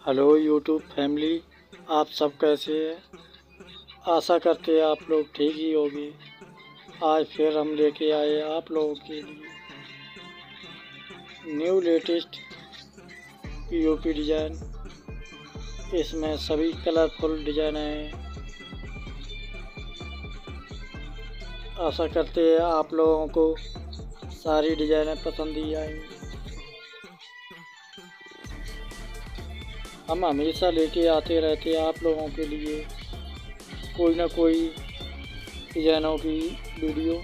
Hello YouTube family, आप सब कैसे हैं। आशा करते हैं आप लोग ठीक ही होंगे। आज फिर हम लेके आए आप लोगों के लिए न्यू लेटेस्ट पीओपी डिज़ाइन। इसमें सभी कलरफुल डिज़ाइन हैं। आशा करते हैं आप लोगों को सारी डिज़ाइनें पसंद ही आएंगी। हम हमेशा लेके आते रहते हैं आप लोगों के लिए कोई ना कोई डिज़ाइनों की वीडियो।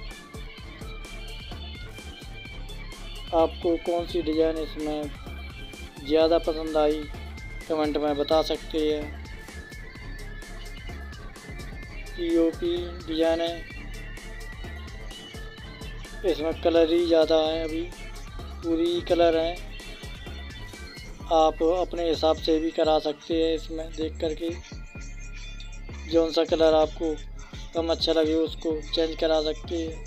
आपको कौन सी डिज़ाइन इसमें ज़्यादा पसंद आई कमेंट में बता सकते हैं। पीओपी डिज़ाइन है, इसमें कलर ही ज़्यादा है, अभी पूरी कलर है। आप अपने हिसाब से भी करा सकते हैं। इसमें देख करके जौन सा कलर आपको कम अच्छा लगे उसको चेंज करा सकते हैं।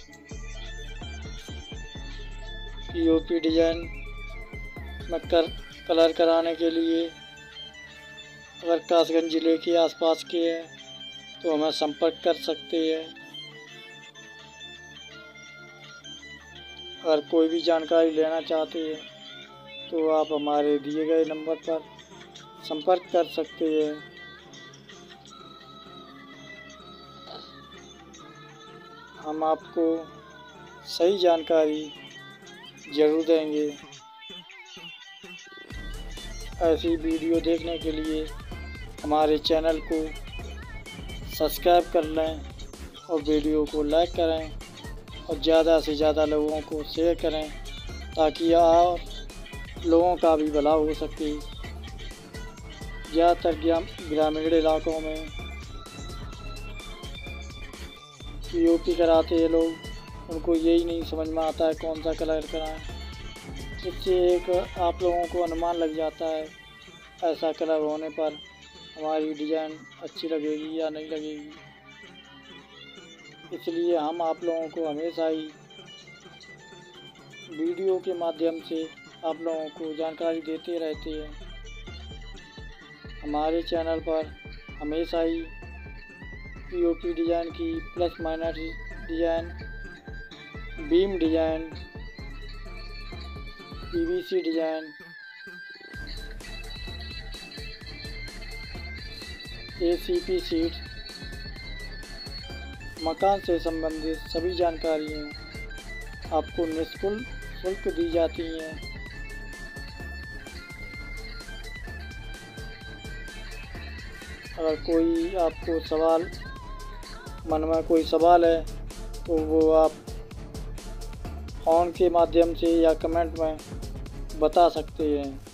पीओपी डिज़ाइन में कलर कराने के लिए अगर कासगंज जिले के आसपास के हैं तो हमें संपर्क कर सकते हैं। अगर कोई भी जानकारी लेना चाहते हैं तो आप हमारे दिए गए नंबर पर संपर्क कर सकते हैं। हम आपको सही जानकारी ज़रूर देंगे। ऐसी वीडियो देखने के लिए हमारे चैनल को सब्सक्राइब कर लें और वीडियो को लाइक करें और ज़्यादा से ज़्यादा लोगों को शेयर करें ताकि और लोगों का भी भला हो सके। ज़्यादातर ग्रामीण इलाकों में पीओपी कराते हैं लोग, उनको यही नहीं समझ में आता है कौन सा कलर कराएं। इससे एक आप लोगों को अनुमान लग जाता है ऐसा कलर होने पर हमारी डिज़ाइन अच्छी लगेगी या नहीं लगेगी। इसलिए हम आप लोगों को हमेशा ही वीडियो के माध्यम से आप लोगों को जानकारी देते रहते हैं। हमारे चैनल पर हमेशा ही पीओपी डिज़ाइन की plus minus design, beam design, PVC design, ACP sheet, मकान से संबंधित सभी जानकारियाँ आपको निःशुल्क दी जाती हैं। अगर कोई आपको मन में कोई सवाल है तो वो आप फ़ोन के माध्यम से या कमेंट में बता सकते हैं।